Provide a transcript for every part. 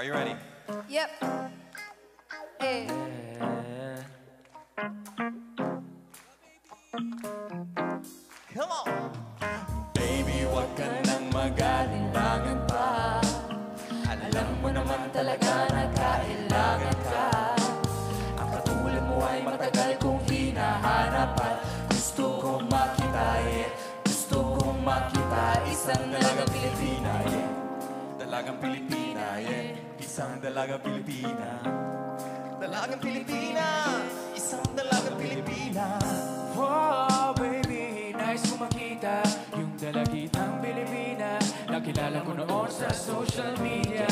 Are you ready? Yep. Eh. Come on! Baby, wag ka nang mag-alinlangan pa. Alam mo naman talaga na kailangan ka. Ang katulad mo ay matagal kong hinahanap at gusto kong makita, gusto kong makita. Isang dalagang Pilipina, Dalagang Pilipina, Isang dalagang Pilipina. Dalagang Pilipina, isang dalagang Pilipina. Oh, baby, nice kong makita yung dalagitang Pilipina. Nakilala ko noon sa social media.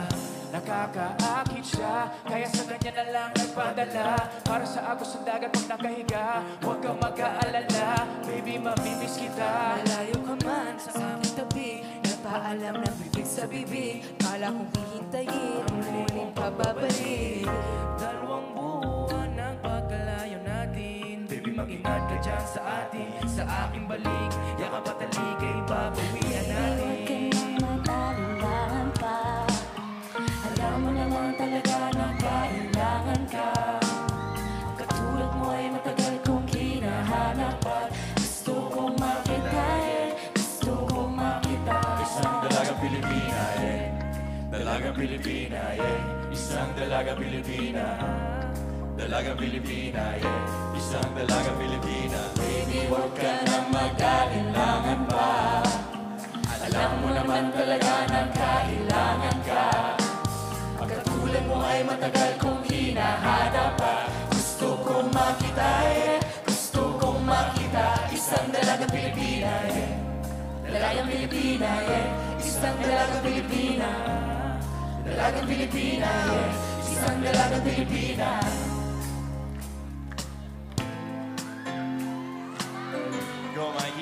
Nakakaakit siya, kaya sa kanya na lang nagpadala. Para sa agos ng dagat pag nakahiga, huwag kang mag-aalala. Baby, mamimiss kita. Malayo ka man sa aking tabi, napaalam ng bibig sa bibig. Kala kong hihintayin ang muling pababalik. Dalawang buwan ng pagkalayo natin. Baby, mag-ingat ka dyan sa atin. Sa aking balik, yakap at talikay, babawian natin. Huwag ka nang mag-alilangan pa. Alam mo naman talaga na kailangan ka. Ang katulad mo ay matagal kong hinahanap at gusto kong makita, gusto kong makita. Isang dalagang Pilipina, Dalagang Pilipina, Isang dalagang Pilipina. Dalagang Pilipina, Isang dalagang Pilipina. Baby, wag ka nang mag-alinlangan pa. Alam mo naman talaga na kailangan ka. Ang katulad mo ay matagal kong hinahanap pa. Gusto kong makita, gusto kong makita. Isang dalagang Pilipina, Dalagang Pilipina, Isang dalagang Pilipina. Dalagang Pilipina, Isang dalagang Pilipina. Go, Mikey.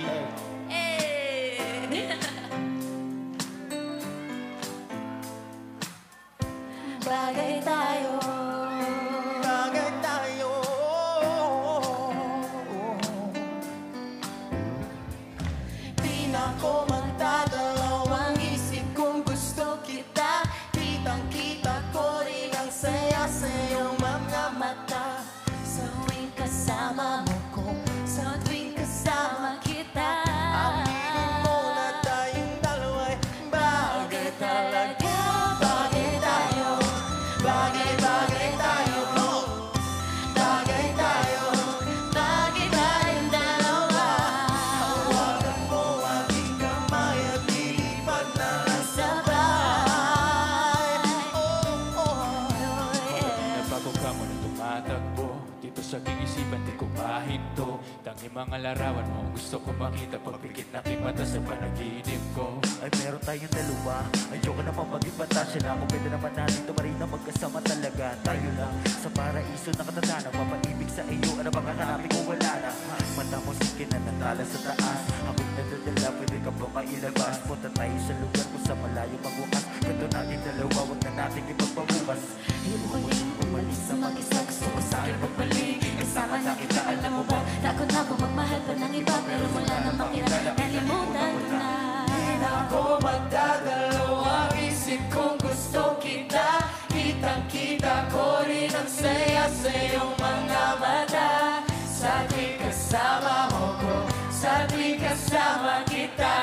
Bagay tayo. Bagay tayo. Di na ko magdadalawang isip kung gusto kita. Kitang-kita ko rin ang saya sa iyong mga mata. Sa tuwing kasama mo ko, sa tuwing kasama kita. Aminin mo na tayong dalawa'y bagay talaga. Bagay tayo. Bagay, bagay tayo. Bagay tayo. Bagay tayong dalawa. Hawakan mo aking kamay at lilipad na Sabay. Nabago ka mo nang tumatakbo. Dito sa aking isipan di ko mahinto. Tanging mga larawan mo gusto ko makita. Pagpikit na aking mata sa panaginip ko. Ay meron tayong dalawa. Ayoko naman maging batasya na. Kung pwede naman natin tumarin na magkasama talaga. Tayo lang sa paraiso nakatatanan. Mapaibig sa iyo, ano bang kakanapin ko wala na. Mata mo sige na natala sa taas. Ako'y nadadala, pwede ka ba mailabas. Punta tayo sa lugar kung sa malayo magbukas. Kwento natin dalawa, wag na natin ipagpabukas. Ayukuling umalis sa mag-isa. Gusto ko sa'kin pagbalik. Kasama na kita, alam mo ba? Takot na ako magmahal pa ng iba. Pero wala namang kailangan. Nalimutan ko na. Di na ako magdadalawang isip kung gusto kita. Kitang-kita ko rin ang saya sa iyong mga mata. Sa tuwing kasama mo ko, sa tuwing kasama kita.